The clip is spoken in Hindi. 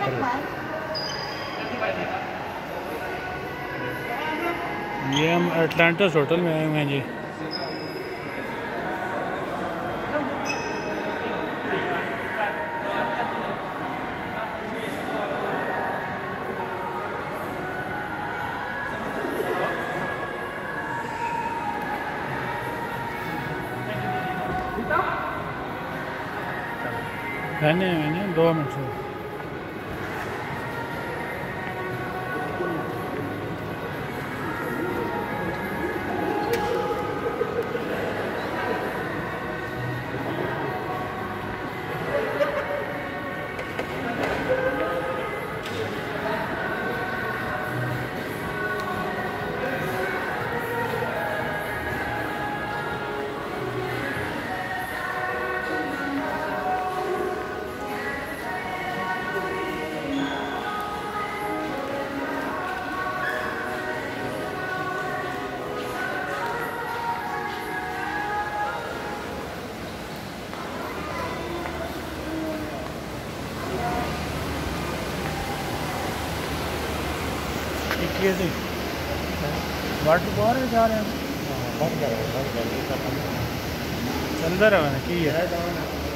ये हम एटलांटिस होटल में आए हुए हैं जी। मैंने 2 मिनट से वाटर बाहर जा रहे हैं चल रहा है की है।